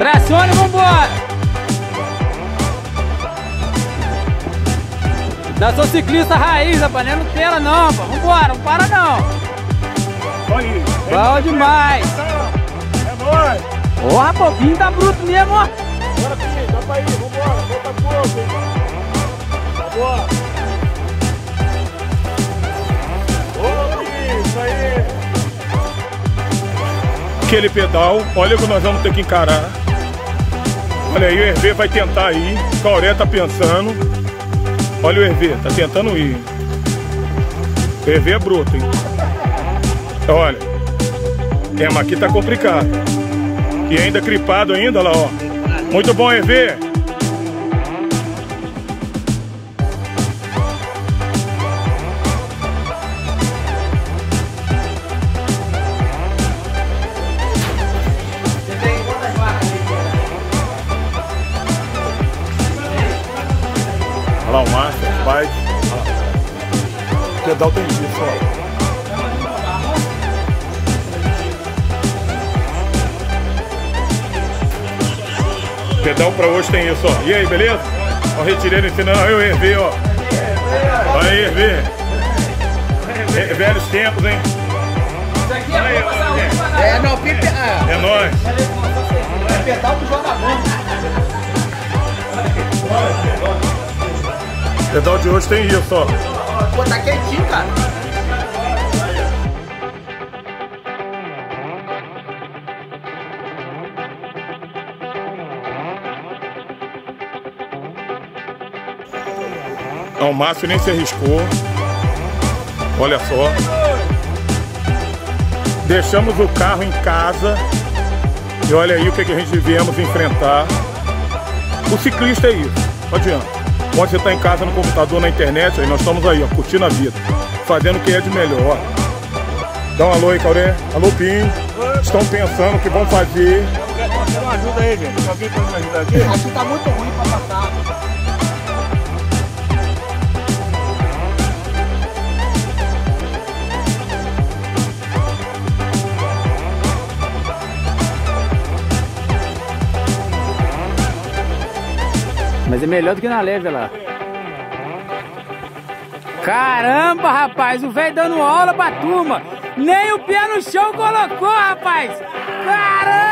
Pressione e vambora! Não sou ciclista raiz, rapaz, não é Nutella não, pô. Vambora, não para não. Aí. Bom demais. É nóis. Ô, rapaz, o Pinho tá bruto mesmo, ó. Bora, Pinho, dá pra ir, vambora. Volta pouco, hein. Vambora. Ô, Pinho, isso aí. Aquele pedal, olha o que nós vamos ter que encarar. Olha aí, o Hervé vai tentar ir. O Cauré tá pensando. Olha o Hervé, tá tentando ir. O Hervé é bruto, hein? Olha. É, mas aqui tá complicado. E ainda gripado ainda, lá, ó. Muito bom, Hervé. Olha lá o Master, vai. O pedal tem isso, ó. Pedal pra hoje tem isso, ó. E aí, beleza? Ó, o retireiro ensinando. Aí o Hervé, ó. Aí, Hervé. Velhos tempos, hein? Isso aqui é não, pipe. É nóis. É pedal do jogador. Pedal de hoje tem isso, ó. Pô, tá quentinho, cara. Não, o Márcio nem se arriscou. Olha só. Deixamos o carro em casa. E olha aí o que a gente viemos enfrentar. O ciclista é isso. Não adianta. Quando você está em casa, no computador, na internet, aí nós estamos aí, ó, curtindo a vida. Fazendo o que é de melhor. Dá um alô aí, Cauré. Alô, Pinho. Estão pensando o que vão fazer. Quero uma ajuda aí, gente. Alguém pode me ajudar aqui? Aqui tá muito ruim pra passar. Mas é melhor do que na leve lá. Caramba, rapaz, o velho dando aula pra turma. Nem o pé no chão colocou, rapaz. Caramba!